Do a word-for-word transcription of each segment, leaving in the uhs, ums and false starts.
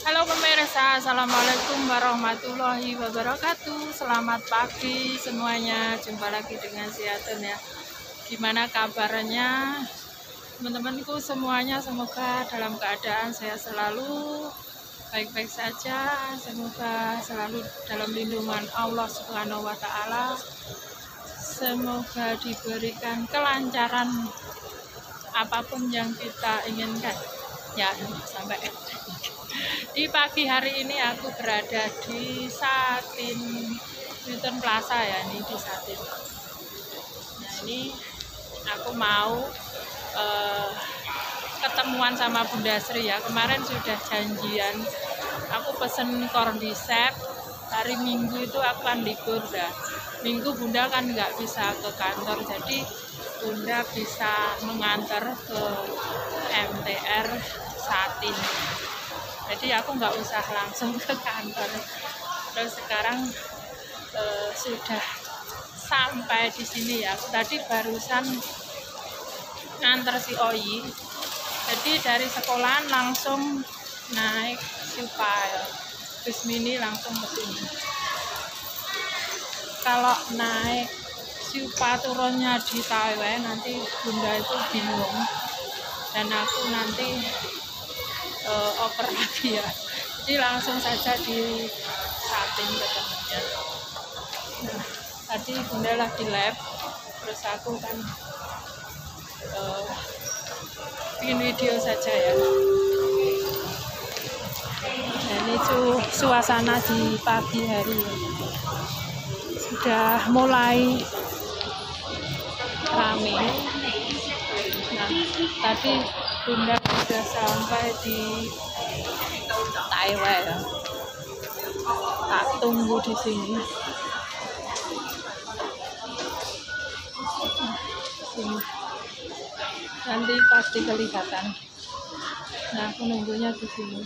Halo pemirsa, assalamualaikum warahmatullahi wabarakatuh. Selamat pagi semuanya. Jumpa lagi dengan Siatun ya. Gimana kabarnya teman-temanku semuanya? Semoga dalam keadaan sehat selalu, baik-baik saja. Semoga selalu dalam lindungan Allah Subhanahu wa Ta'ala. Semoga diberikan kelancaran apapun yang kita inginkan. Ya, sampai di pagi hari ini aku berada di Satin Newton Plaza ya, ini di Satin. Nah ini aku mau uh, ketemuan sama Bunda Sri ya. Kemarin sudah janjian, aku pesen cordyceps. Hari Minggu itu aku kan libur dah. Minggu Bunda kan nggak bisa ke kantor, jadi Bunda bisa mengantar ke M T R Satin. Jadi aku nggak usah langsung ke kantor. Terus sekarang eh, sudah sampai di sini ya. Tadi barusan nganter si Oyi. Jadi dari sekolahan langsung naik Supaya bis mini langsung ke sini. Kalau naik Supa turunnya di Taiwan nanti Bunda itu bingung dan aku nanti Uh, oper lagi ya, jadi langsung saja di Satin ketemunya. Nah, tadi Bunda lagi lab, terus aku kan uh, bikin video saja ya. Nah, ini su suasana di pagi hari sudah mulai rame. Nah, tadi Bunda sudah sampai di Taiwan ya. Tak tunggu di sini. Sini. Nanti pasti kelihatan. Nah, aku nunggunya di sini.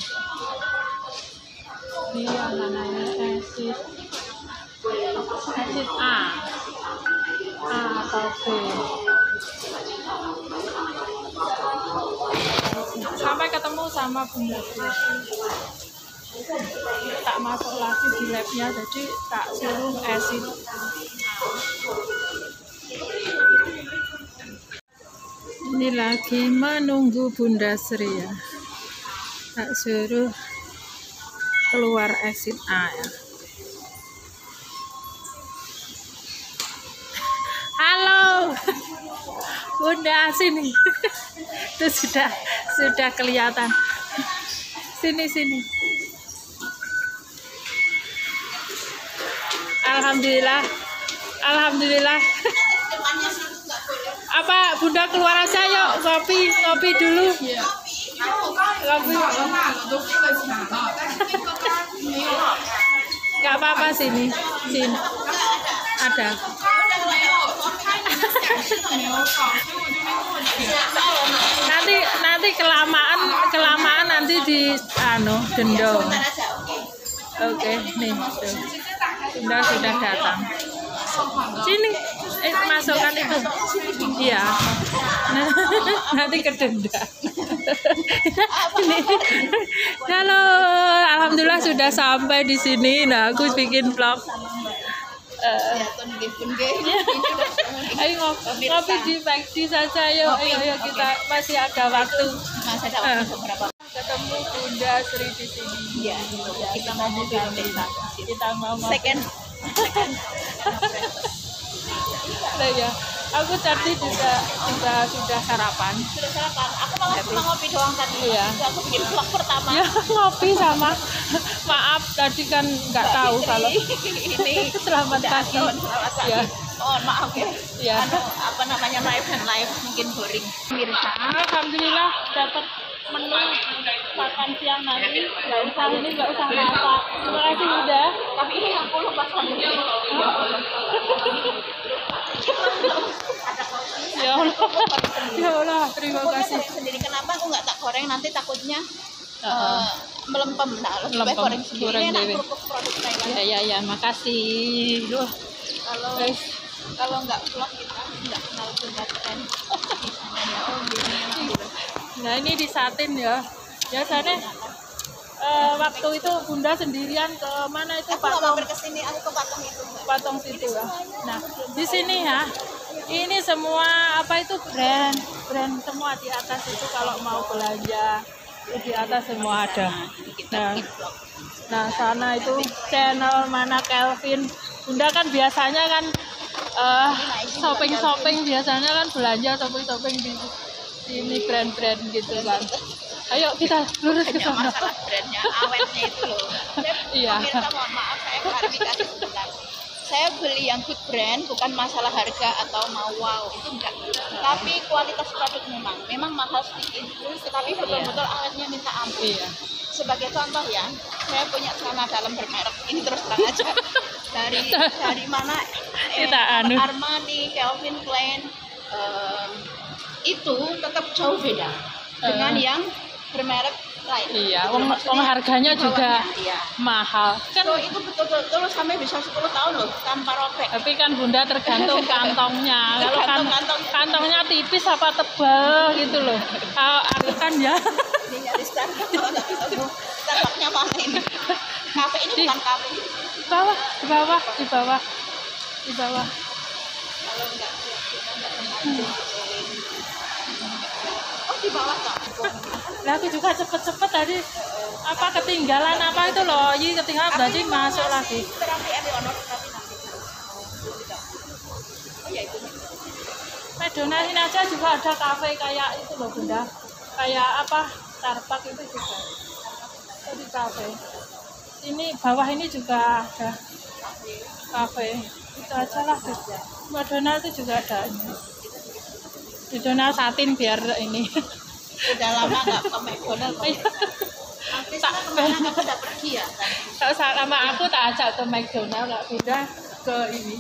Ini yang namanya exit exit A, A atau B. Sampai ketemu sama Bunda Sri. Tak masuk lagi di labnya, jadi tak suruh exit. Ini lagi menunggu Bunda Sri ya. Tak suruh keluar exit A ya. Halo Bunda, sini. Itu sudah sudah kelihatan. Sini sini. Alhamdulillah. Alhamdulillah. Apa Bunda keluar aja yuk, kopi kopi dulu. Kopi. Gak apa-apa sini. Sini. Ada. nanti nanti kelamaan kelamaan nanti di anu gendong. Oke, nih tuh. Bunda sudah datang. Sini eh, masukkan itu. Iya. Nah, nanti kedenda. Halo, alhamdulillah sudah sampai di sini. Nah, aku bikin vlog. Uh, ayo ngopi, ngopi di pagi saja yuk. Ayo, ayo kita masih ada waktu. Masih ada waktu berapa? Ketemu Bunda Sri di sini. Iya, kita mau mobil desa. Kita mau second. Nah ya, aku tadi juga juga sudah sarapan. Sudah sarapan. Aku mau cuma ngopi doang tadi. Iya. Aku bikin vlog pertama. Ya ngopi sama. Maaf tadi kan nggak tahu kalau ini selamat pagi. Ya. Mohon maaf ya. Ya. Anu, apa namanya live dan live mungkin boring. Mirsa. Alhamdulillah dapat menu makan siang nanti. Nggak usah ini nggak usah masak. Terima kasih udah. Tapi ini aku lupa sambil. Ya Allah, ya Allah, terima kasih. Sendiri kenapa aku nggak tak goreng, nanti takutnya uh, uh, melempem. Nah, lebih baik goreng sendiri. Ini enak kerupuk produk Taiwan. Ya ya ya, makasih. Duh. Kalau eh. kalau nggak vlog kita nggak kenal Bunda Sri. Nah ini di Satin ya. Biasanya uh, waktu itu Bunda sendirian ke mana itu Aku nggak patung? mampir ke sini, aku ke patung itu. Patung situ ya. Nah, di sini ya. Ini semua apa itu brand, brand semua di atas itu kalau mau belanja itu di atas semua ada. Nah, nah sana itu channel mana Kelvin. Bunda kan biasanya kan uh, shopping shopping biasanya kan belanja shopping shopping di sini brand-brand gitu kan. Ayo kita lurus ke sana. Masalah brandnya, awetnya itu loh. Iya. Pemirsa mohon maaf, saya klarifikasi sebentar. Saya beli yang good brand bukan masalah harga atau mau wow, itu enggak. Tapi kualitas produk memang, memang mahal sedikit. Tapi betul-betul awetnya minta ampun. Iya. Sebagai contoh ya, saya punya celana dalam bermerek. Ini terus terang aja. Dari dari mana? Eh, Kita anu. Armani, Calvin Klein, um, itu tetap jauh beda dengan Uh. yang bermerek lain. Iya, wong, Maksudnya wong harganya di juga bawahnya, iya. mahal. Kan So, itu betul-betul sampai bisa sepuluh tahun loh tanpa robek. tapi kan Bunda tergantung kantongnya. Kalau kan Tergantung kantongnya. kantongnya tipis apa tebal gitu loh. Kalau aku kan ya Ini nyari Starbucks kalau nggak bisa bu. Starbucksnya mana ini? Kafe ini Di- bukan kafe. di bawah, di bawah, di bawah, di bawah. Kalau nggak kita nggak sengaja. Oh di bawah tak? Nah aku juga cepet-cepet tadi apa ketinggalan apa itu loh, ini ketinggalan berarti masuk lagi. Terapi Eleonor tapi nanti. Oh ya itu. McDonald ini aja juga ada kafe kayak itu loh Bunda, kayak apa Starbucks itu juga. Jadi kafe. Ini bawah ini juga ada kafe. Itu aja lah. McDonald itu juga ada. McDonald satin biar ini. Udah lama nggak ke McDonald. Nanti Tak kemana kamu udah pergi ya? kalau sama aku tak ajak ke McDonald, nggak Bunda ke ini.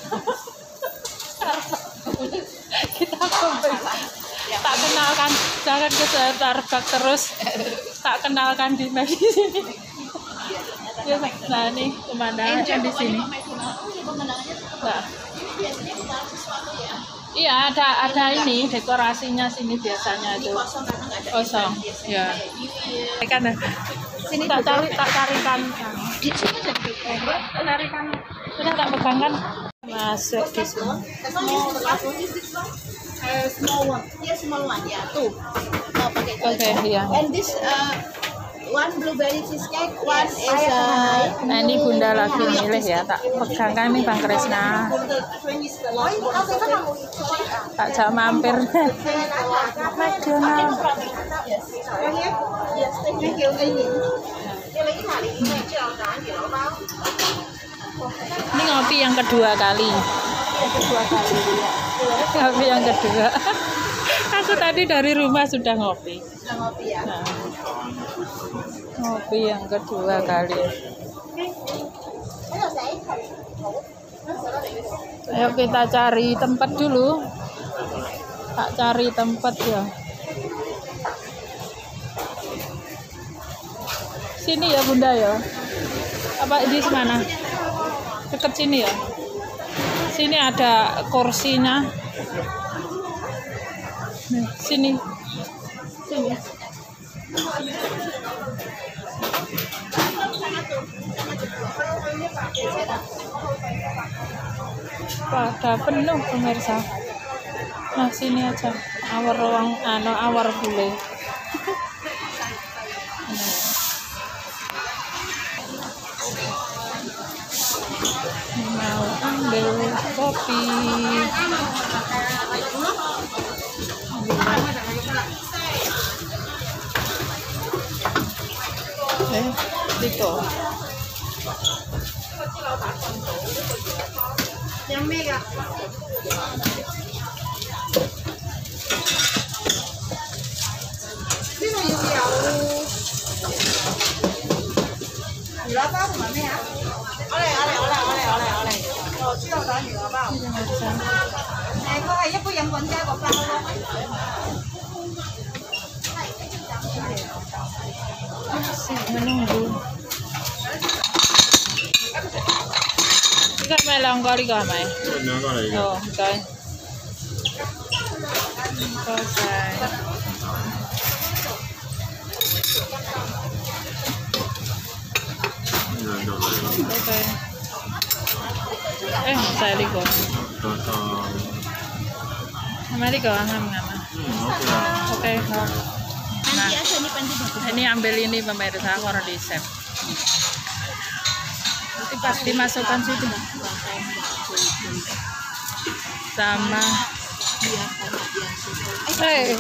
Kita ke McDonald. Tak kenalkan, jangan ke Starbucks terus. Tak kenalkan di Mac di sini. Ya, nah ini kemana yang di sini? Nah, Biasanya kita sesuatu ya. iya ada ada ini dekorasinya sini biasanya itu Kosong karena nggak ada. kosong. Ya. Kan Sini tak cari tak carikan. di sini jadi Carikan. Sudah tak pegangkan. Masuk di sini. small uh, small one. Yes, small one. Ya, tuh. Oh, pakai itu. Oke, iya. And this uh, one blueberry cheesecake, one is uh, Nah ini Bunda lagi milih ya, tak pegangkan ini Bang Kresna. Tak jak mampir McDonald. yes. Yes, thank you. Ini ngopi yang kedua kali. Kedua kali ya. Ngopi yang kedua. Aku tadi dari rumah sudah ngopi. Sudah ngopi ya. Nah, ngopi yang kedua kali. Ayo kita cari tempat dulu. Tak cari tempat ya. Sini ya Bunda ya. Apa di mana? Dekat sini ya. Sini ada kursinya. Nih, sini. Sini. Pada penuh pemirsa. Nah sini aja. Awar ruang, anu awar bule. Mau ambil kopi. Eh, itu. Yang mega. Ini yang jauh. Berapa mana ya? Oleh, oleh, oleh, oleh, oleh, oleh. Oh, chưa đó nhiều bao. Này có ai giúp có dân quanh cha bọc bao không? Menunggu. Ikan melong kali kah mai? Oh, okay. Selesai. Oke. Eh, saya liko. Sama liko, ngam-ngam. Oke. Nah, ini ambil ini pemirsa cordyceps. Nanti pas dimasukkan situ. Sama. Eh.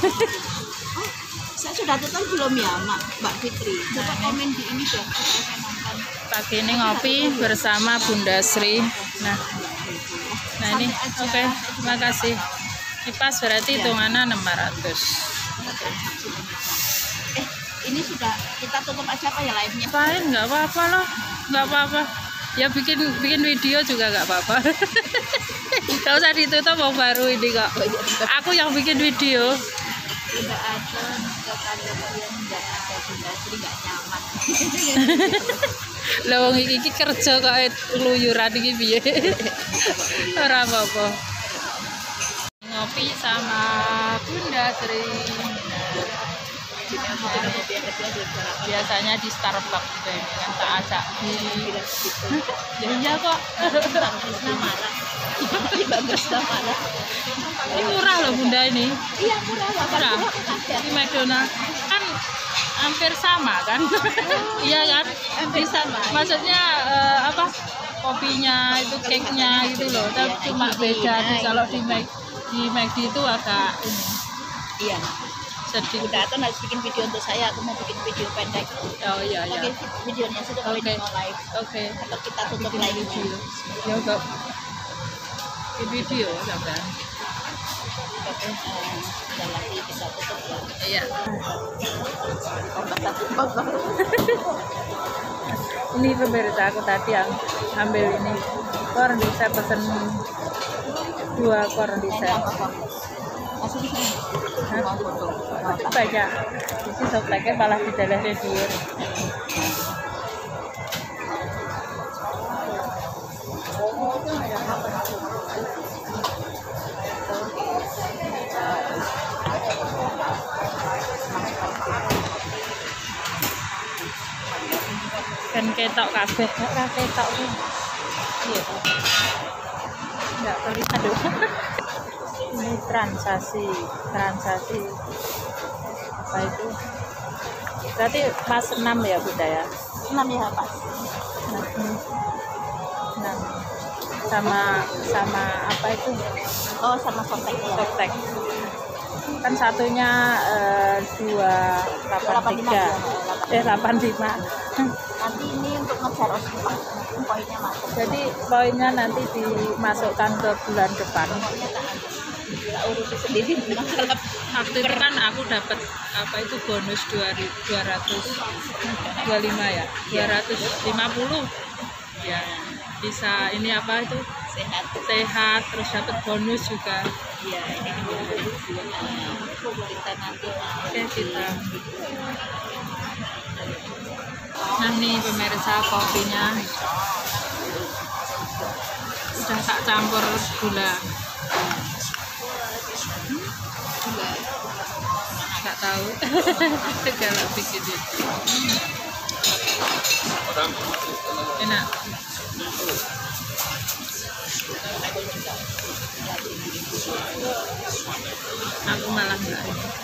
Saya sudah total belum ya, Mak, Mbak Fitri? Coba komen di ini deh. Pagi ini ngopi bersama Bunda Sri. Nah, nah ini oke, okay, terima kasih. Ini pas berarti hitungannya enam ratus. Okay. Eh, ini sudah kita tutup aja apa ya live-nya? Lain nggak apa-apa loh, nggak apa-apa. Ya bikin bikin video juga nggak apa-apa. Gak usah ditutup, mau baru ini kok. Aku yang bikin video. Tidak ada kekalian yang nggak ada Bunda Sri nggak nyaman. Lah wong iki kerja kok keluyuran iki piye? Ora apa-apa. Ngopi sama Bunda Sri. Biasanya di Starbucks juga ini kan tak ajak di. Ya iya kok. Marah. Bagus marah. Ini murah loh Bunda ini. Iya murah. Murah. Di McDonald kan hampir sama kan? Iya kan? Hampir sama. Maksudnya uh, apa? Kopinya itu, cake-nya gitu loh. Tapi cuma beda nih kalau di Mac di McD itu agak ini. Iya. Sedih. Udah atau harus bikin video untuk saya, aku mau bikin video pendek. Oh iya iya. Oke, videonya sudah mulai Oke. mau live. Oke. Atau kita tutup live Video. Ya enggak. Di video sampai. Oke. Dan nanti kita tutup ya. Iya. Bak Ini pemirsa aku tadi yang ambil ini cordyceps, pesen dua cordyceps. Masih di sini. Banyak. Ini sopleknya malah di dalam radio. Kan ketok kabeh, ora ketok. Iya. Enggak perlu aduh. Ini transaksi, transaksi apa itu? Berarti pas enam ya Bunda ya? enam ya Pak. enam. Sama sama apa itu? Oh sama softtek ya. Softtek. Kan satunya eh, dua delapan tiga. Eh delapan lima. Nanti ini untuk ngejar ospek poinnya masuk. Jadi poinnya nanti dimasukkan ke bulan depan. Kita urusi sendiri masalah. Waktu itu kan aku dapat apa itu bonus dua ratus dua puluh lima ya, dua ratus lima puluh ya, bisa ini apa itu Sehat. sehat terus dapat bonus juga. Iya ini bonus kita nanti Oke kita. Nah nih pemirsa kopinya udah tak campur gula. Nggak tahu. Kalau bikin itu enak. Aku malah enggak.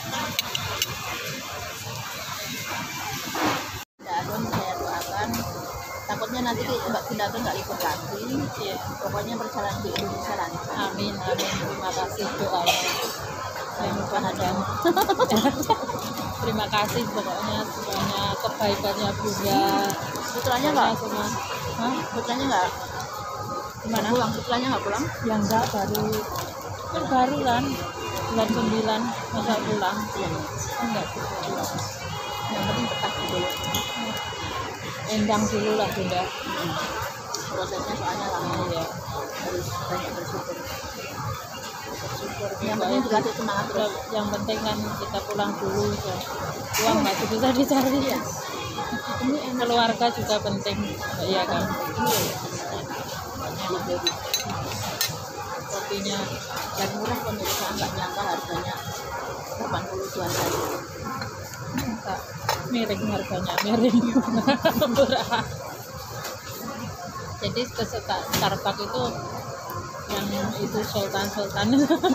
Daun saya doakan takutnya nanti Mbak Bunda tuh nggak libur lagi. Iya. Pokoknya perjalanan di Indonesia lancar. Amin amin. Terima kasih doanya. Yang ada. Terima kasih pokoknya semuanya kebaikannya Bunda. Putranya nggak? Semua. Hah? Putranya nggak? Gimana? Pulang? Putranya nggak pulang? Yang enggak baru kan baru kan bulan sembilan masa pulang. Iya. Enggak pulang. Yang penting betah dulu. Endang dulu lah Bunda. Prosesnya soalnya lama Ya. harus banyak bersyukur. Syukur Yang juga penting itu. dikasih semangat terus. Yang penting kan kita pulang dulu ya. Uang masih bisa dicari ya. Ini enak. Keluarga juga penting, iya kan? Kopinya Dan murah pemirsa, nggak nyangka harganya delapan puluh dua saja. enggak miring harganya, miring. Murah. Jadi kesuka Starbucks itu yang itu Sultan Sultan.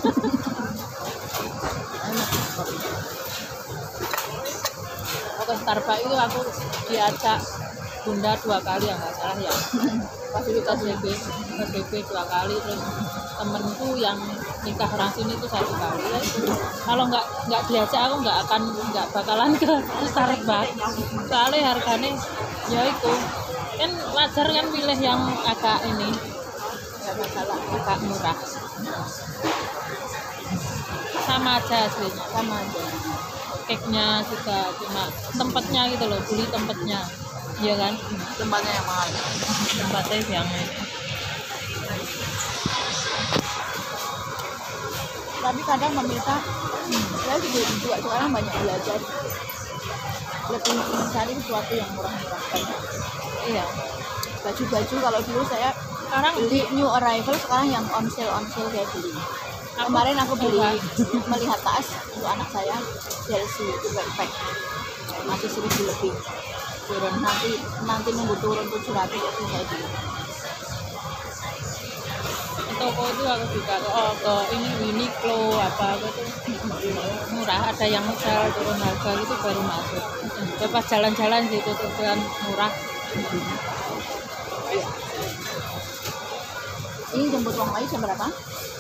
Ke Starbucks itu aku diajak Bunda dua kali ya nggak salah ya. Fasilitas B B, B B dua kali, terus temenku yang nikah orang sini itu satu kali. Ya, kalau nggak nggak diajak aku nggak akan nggak bakalan ke Starbucks. Soalnya harganya ya itu kan wajar kan pilih yang agak ini nggak masalah agak murah. Sama aja aslinya, sama aja. Cake-nya juga cuma tempatnya gitu loh, beli tempatnya. Iya kan? Tempatnya yang mahal. Tempatnya yang ini. Tapi kadang pemirsa, hmm, saya juga, juga sekarang banyak belajar lebih mencari sesuatu yang murah-murah. Iya. Baju-baju kalau dulu saya Sekarang beli new arrival, sekarang yang on sale on sale saya beli. Kemarin aku beli melihat tas untuk anak saya Chelsea itu backpack masih seribu lebih, turun nanti nanti nunggu turun tujuh ratus itu saya beli. toko itu aku juga ke, oh, ke ini Uniqlo apa gitu murah, ada yang sel turun harga gitu baru masuk. Coba jalan-jalan gitu tujuan murah. Ini jemput uang lagi jam berapa?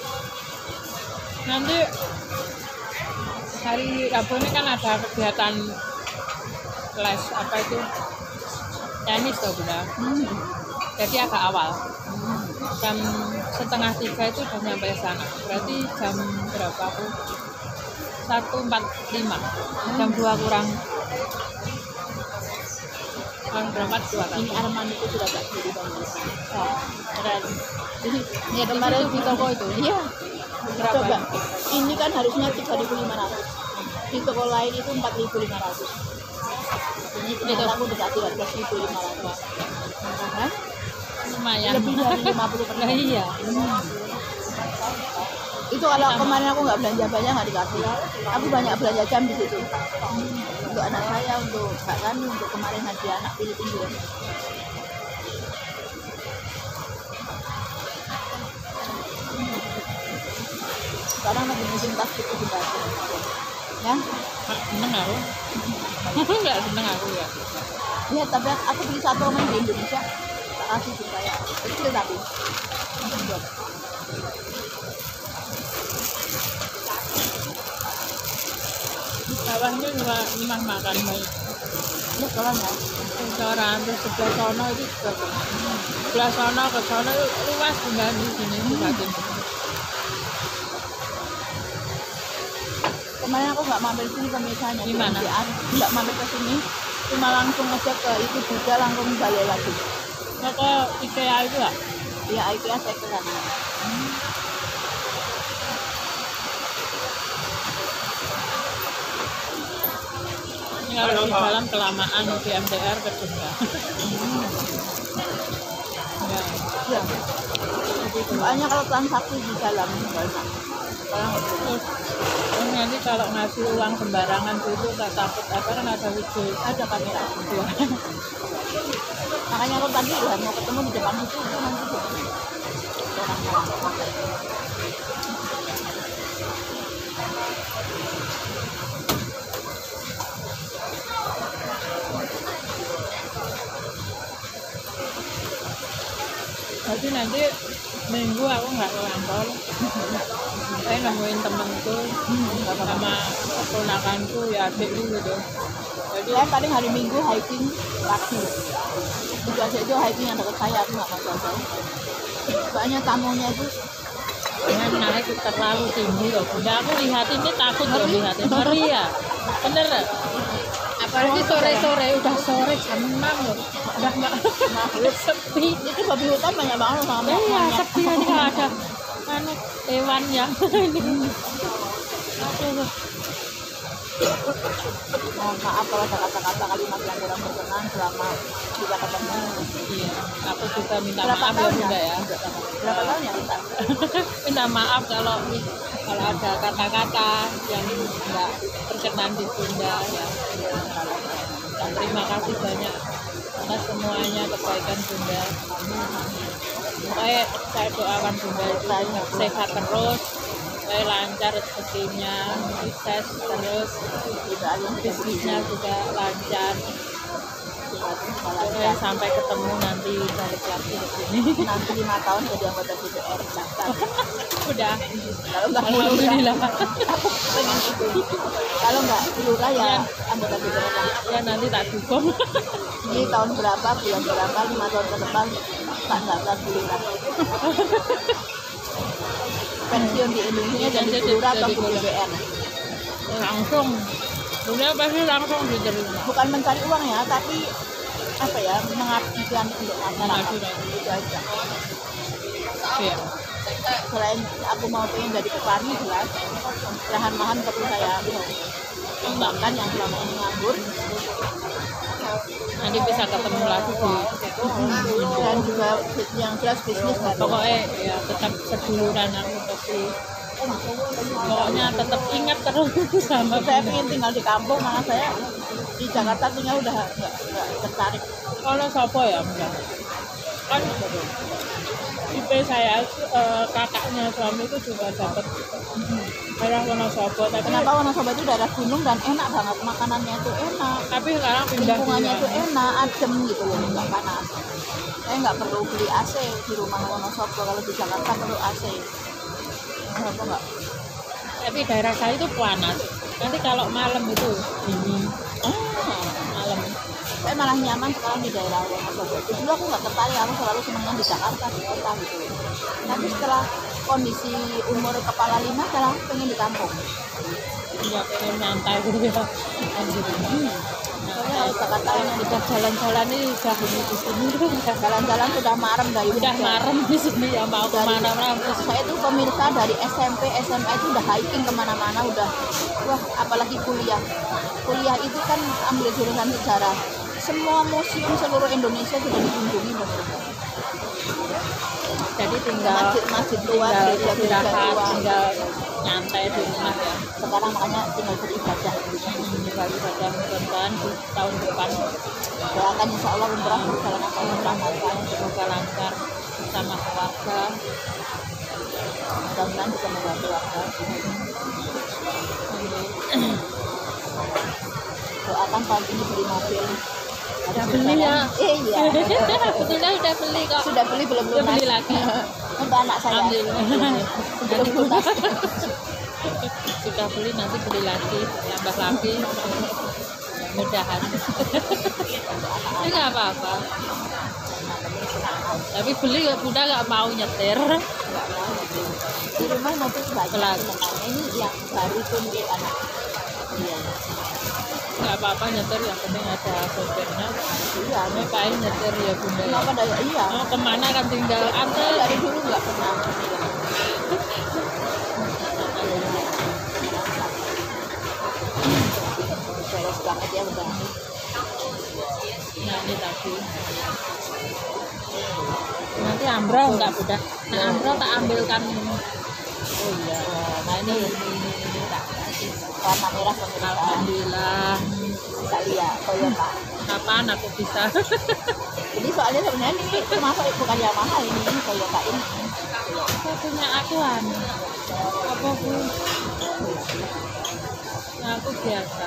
Nanti hari Rabu ini kan ada kegiatan les apa itu tenis tuh Bunda. Hmm. Jadi agak awal. Jam setengah tiga itu udah nyampe sana. Berarti jam berapa aku? Satu empat lima. Jam dua kurang. Kurang berempat dua kan. Ini Arman itu sudah tak beli bang. Oh, keren. Jadi Ya kemarin di toko itu. iya. Berapa? Coba. Ini kan harusnya tiga ribu lima ratus. Di toko lain itu empat ribu lima ratus. Ini ternyata aku dikasih harga seribu lima ratus. Hah? Lumayan. Lebih dari lima puluh persen. Nah, iya. Hmm. Itu kalau kemarin aku nggak belanja banyak nggak dikasih. Aku banyak belanja jam di situ. Untuk anak saya, untuk Mbak Rani, untuk kemarin hadiah anak Filipina juga. Sekarang lagi musim tas itu di Batu. Ya? Seneng aku. Enggak seneng aku ya. Iya, tapi aku beli satu sama di Indonesia. Tak kasih juga ya. Kecil tapi. Bawahnya juga rumah makan baik. Ini sekolah ya. Restoran terus sebelah sono itu juga. Sebelah sono ke sono luas dengan di sini juga gini. Kemarin aku nggak mampir sini pemirsaanya. Di mana? Nggak mampir ke sini. Cuma langsung aja ke itu juga langsung balik lagi. Toko IKEA itu lah. Ya IKEA saya ke sana. Ini kalau di dalam kelamaan di M D R ke Jogja. Ya. Ya. Soalnya kalau transaksi di dalam banyak. Sekarang Terus terus nanti kalau ngasih uang sembarangan itu tak takut apa kan ada video ada kamera. ya. Makanya aku tadi udah mau ketemu di depan itu itu nanti orang. Jadi nanti minggu aku nggak ke kantor. Saya nemuin temenku sama keponakanku ya adikku gitu. Jadi Saya paling hari Minggu hiking pagi. Itu aja itu hiking yang dekat saya, aku nggak mau jauh. Soalnya tamunya itu jangan naik terlalu tinggi loh Bunda. Aku lihat ini takut loh lihatin. Ngeri ya. Bener. Apalagi sore-sore udah sore jam enam loh. Udah nggak sepi. itu babi hutan banyak banget sama Iya, monyet. sepi aja nggak ada anu hewan yang ini. Aduh. Mohon maaf kalau ada kata-kata kalimat yang kurang berkenan selama kita ketemu. Iya, aku juga minta Berapa maaf ya tahun Bunda ya? ya. Berapa tahun ya kita? Minta maaf kalau kalau ada kata-kata yang enggak berkenan di Bunda ya. Dan terima kasih banyak Semoga semuanya kebaikan Bunda. Pokoknya saya doakan Bunda itu sehat terus, supaya lancar rezekinya, sukses terus, bisnisnya juga lancar. Oke, sampai ketemu nanti balik lagi ke sini. Nanti lima tahun jadi anggota D P R Jakarta. Udah. Kalau nggak Alhamdulillah. aku pengen itu. Kalau nggak lurah ya anggota D P R Jakarta. Ya nanti tak dukung. Ini tahun berapa, bulan berapa, lima tahun ke depan tak daftar di lurah. Pensiun di Indonesia jadi lurah atau di D P R? Langsung. Bunda pasti langsung diterima. Bukan mencari uang ya, tapi apa ya, mengabdikan untuk masyarakat. Itu aja. Iya. Selain aku mau pengen jadi petani jelas, lahan-lahan perlu saya kembangkan yang selama ini nganggur. Nanti bisa ketemu lagi di Dan juga yang jelas bisnis kan. pokoknya ya tetap seduluran aku pasti. Pokoknya tetap ingat terus sama Saya pengen tinggal di kampung, malah saya di Jakarta tinggal udah nggak nggak tertarik. kalau sopo ya enggak kan tipe saya eh, kakaknya suami itu juga dapat daerah Wonosobo tapi Kenapa Wonosobo itu daerah gunung dan enak banget, makanannya itu enak, tapi sekarang pindah lingkungannya dia. itu enak, adem gitu loh, nggak panas. Saya nggak perlu beli A C di rumah Wonosobo, kalau di Jakarta perlu A C. Kenapa nggak? Tapi daerah saya itu panas nanti kalau malam itu dingin Oh, malam saya malah nyaman sekarang di daerah Wonosobo. Dulu aku nggak tertarik, aku selalu senangnya di Jakarta, di kota gitu. Tapi setelah kondisi umur kepala lima, saya pengen di kampung. nggak pengen nyantai gitu ya kan gitu. Soalnya Jakarta Kalau yang kita jalan-jalan ini udah ini di sini tuh udah jalan-jalan sudah marem dari udah hujan. marem di sini ya mau Dari- kemana-mana terus Saya itu pemirsa dari S M P, S M A itu udah hiking kemana-mana, udah wah, apalagi kuliah. Kuliah itu kan ambil jurusan sejarah. Semua museum seluruh Indonesia sudah dikunjungi menurut jadi tinggal masjid-masjid tua, tinggal gereja-gereja istirahat tua. tinggal nyantai di rumah ya Sekarang makanya tinggal beribadah. tinggal ibadah mudah-mudahan di tahun depan Doakan insya Allah umrah berjalan tahun depan. semoga lancar bersama keluarga. Mudah-mudahan bisa membantu warga. Doakan tahun ini beli mobil. Udah beli ya? Eh, iya. Betulnya udah beli kok. Sudah beli belum Udah lunas? beli lagi. Untuk anak saya. Alhamdulillah. Belum lunas. Sudah beli nanti beli lagi, tambah lagi. Mudahan. Ini nggak apa-apa. Tapi beli udah nggak mau nyetir. Di rumah mobil banyak Kelas. sebenarnya. Ini yang baru itu untuk anak. Iya. Nggak apa-apa nyetir, yang penting ada sopirnya. Iya. Ngapain nyetir ya bunda? Kenapa dari iya? Mau kemana kan tinggal Saya antar. dari dulu nggak pernah. Beres banget ya udah. Nah ini tadi. Nanti Ambro nggak udah. Nah Ambro tak ambilkan. Oh iya. Nah ini ini ini, ini tak kasih. Warna merah pemirsa. Alhamdulillah. Bisa lihat Toyota. Kapan aku bisa? Jadi soalnya sebenarnya ini termasuk bukan Yamaha ini, ini Toyota ini. Saya punya akuan. Apa bu? Nah aku biasa.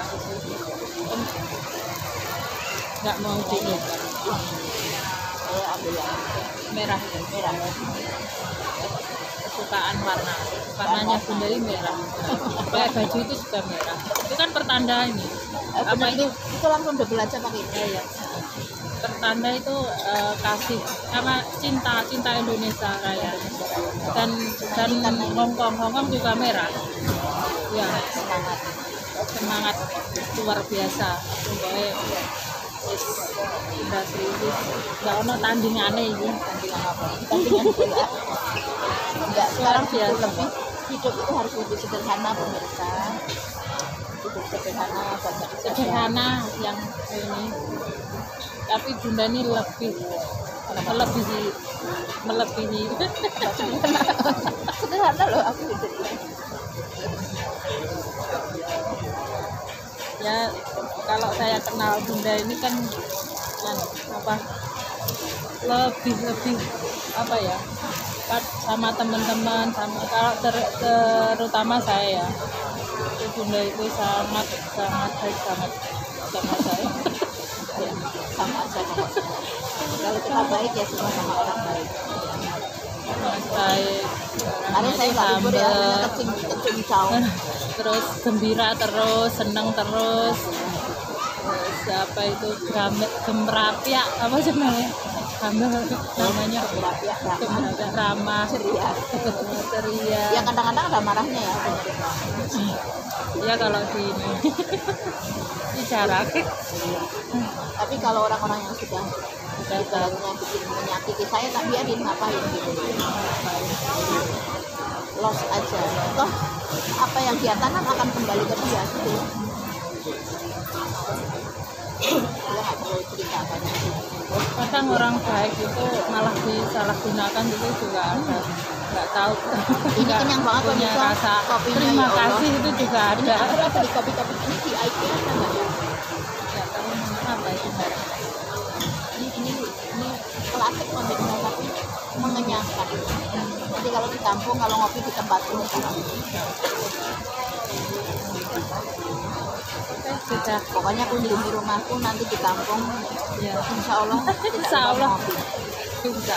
Nggak mau diubah. Saya ambil yang Merah. merah. Kesukaan warna. Warnanya sendiri merah. Kayak baju itu juga merah. Itu kan pertanda ini. Eh, Apa benar, itu? itu langsung udah belajar pakai ini. Ya, ya. Pertanda itu eh, kasih sama cinta cinta Indonesia Raya dan dan Hongkong Hongkong juga merah ya Semangat. semangat luar biasa pokoknya wis industri wis nggak ono tandingannya ini Tandingan apa? Tandingan bola. Enggak, sekarang Luar hidup biasa. lebih hidup itu harus lebih sederhana pemirsa. Hidup sederhana, banyak sederhana yang ini tapi bunda ini lebih melebihi melebihi sederhana loh aku hidup. ya kalau saya kenal bunda ini kan apa lebih lebih apa ya sama teman-teman, sama kalau ter, terutama saya ya, itu Bunda itu sangat sangat baik sangat sama saya. Ya, sama aja kok. Kalau kita baik ya semua sama orang baik. Sangat baik. Karena saya nggak libur ya, kecing kecing jauh. Terus gembira terus, senang terus. Terus apa itu gemerapiak apa sih namanya? Namanya Gemerapiak, gemerapiak, ramah, ceria. ceria. Ya kadang-kadang ada marahnya ya. Ya kalau di ini bicara. Tapi kalau orang-orang yang sudah ibaratnya bikin menyakiti saya, tak biarin, ngapain gitu. Loss aja. Toh apa yang dia tanam akan kembali ke dia gitu. Dia nggak perlu cerita banyak. Kadang orang baik itu malah disalahgunakan itu juga ada. Nggak tahu. Ini kenyang banget punya pemirsa. rasa Kopinya, terima ya Allah. kasih itu juga Ini ada. aku rasa di kopi-kopi ini di IKEA ada nggak ya? Nggak tahu apa itu merek. Ini ini ini klasik modelnya tapi mengenyangkan. Nanti kalau di kampung kalau ngopi di tempat ini kan. Sudah. Pokoknya kunjungi rumahku nanti di kampung. Ya. Insya Allah tidak Insya lupa Allah. ngopi. Bisa.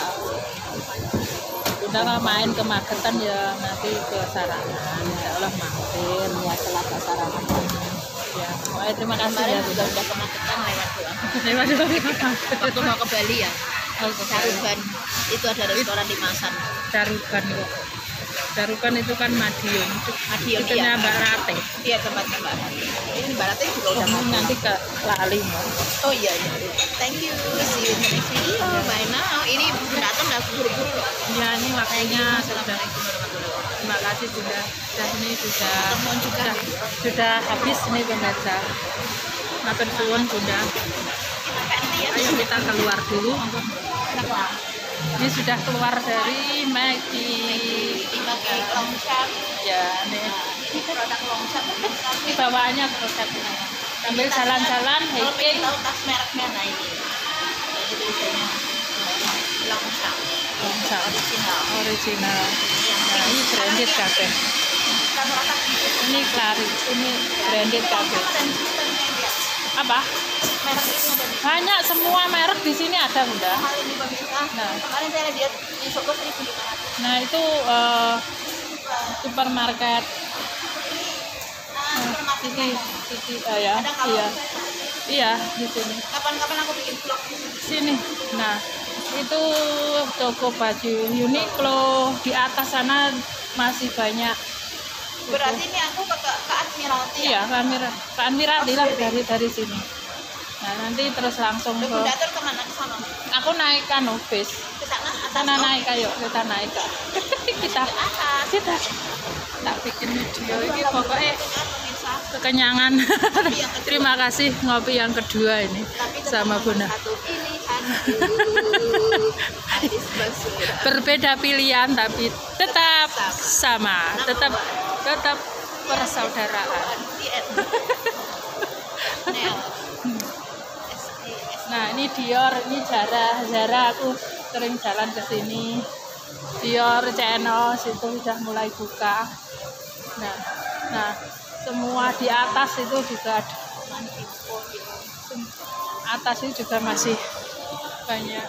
Udah nggak main ke Magetan ya nanti ke Sarangan. Insya Allah mampir. Ya selasa sarangan. Ya. Pokoknya terima kasih Kemarin ya. juga udah ke Magetan lewat doang. Terima kasih. Waktu mau ke Bali ya. Oh, ke Bali. Caruban itu ada restoran di Masan. Caruban kok. Caruban itu kan Madiun. Madiun, Itu iya. Mbak Rate. Iya tempatnya Mbak. Ini Mbak Ratih juga udah Oh, mau. nanti ke Lali mau. Oh iya iya. Thank you. See you in the next video. Bye now. Ini datang udah buru-buru loh. Ya ini waktunya sudah. Assalamualaikum warahmatullahi wabarakatuh. Terima kasih sudah. Sudah ini sudah. Temuan juga. Sudah, sudah habis nih pemirsa. Matur suwun sudah. Ayo kita keluar dulu. Ini sudah keluar dari Maggi. Dipakai longshan. Ya, nih. Ini produk longshan. Ini bawaannya produknya. Sambil jalan-jalan, Kalau pengen hiking. tahu tas mereknya nah ini. Jadi tulisannya longshan. Longshan. Original. Original. Yang Nah, ini branded kafe. rata-rata gitu. Ini Claris, ini branded kafe. Dan sistemnya dia. Apa? Merek ini ada di Banyak semua merek di sini ada, Bunda. mahal ini pemirsa. Nah. Kemarin saya lihat di Soko seribu lima ratus. Nah, itu eh, supermarket Ah, supermarket. Titi, Titi, oh ya, Ada kalau iya, iya di sini. kapan-kapan aku bikin vlog di sini. Sini. Nah, itu toko baju Uniqlo. Di atas sana masih banyak. Berarti ini aku ke ke, ke Admiralty ya. Iya, Admira, Admiralty lah dari dari sini. Nah, nanti terus langsung Lu ke. Bunda Tur kemana ke sana? Aku naik kan bis. Ke sana atas. Sana oh, naik ayo kita naik Kak. kita ke atas. kita tak bikin video ini pokoknya Pemirsa. kekenyangan. Terima kasih ngopi yang kedua ini Tapi tetap sama nomor Bunda. satu pilihan. Hadis Basura. Berbeda pilihan tapi tetap sama, tetap tetap persaudaraan. Nel. Nah, ini Dior, ini Zara, Zara aku sering jalan ke sini. Dior channel situ sudah mulai buka. Nah, nah semua di atas itu juga ada. Atas itu juga masih banyak.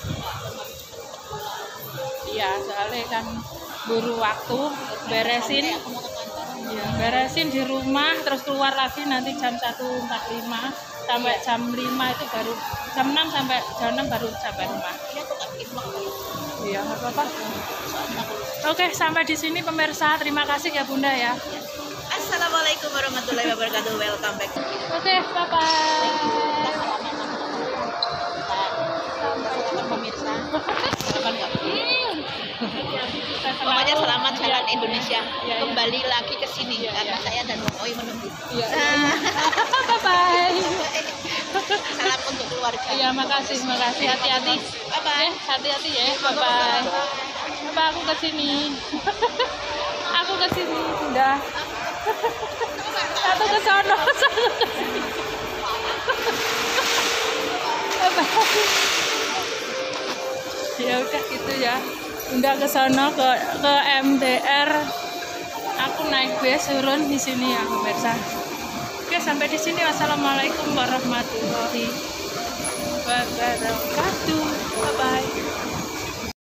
Iya, soalnya kan buru waktu beresin. Ya, beresin di rumah terus keluar lagi nanti jam satu empat puluh lima sampai jam lima itu baru jam enam sampai jam enam baru sampai rumah. Iya, nggak apa-apa. Oke, sampai di sini pemirsa. Terima kasih ya Bunda ya. Assalamualaikum warahmatullahi wabarakatuh. Welcome back. Oke, bye-bye. Pemirsa. Selamat nggak? Pokoknya selamat jalan Indonesia. Ya, ya. Kembali lagi ke sini Ya, karena ya. saya dan Bung Oi menunggu. Iya. Bye-bye. Salam untuk keluarga. Iya, makasih, makasih. Hati-hati. Bye bye. Eh, hati-hati ya. Bye-bye. Bye, aku ke sini. Aku ke sini, Bunda. Satu ke sono, satu ke sini. Ya udah gitu ya. Enggak ke sana ke ke M T R. Aku naik bis turun di sini ya pemirsa. Oke, sampai di sini. Wassalamualaikum warahmatullahi wabarakatuh.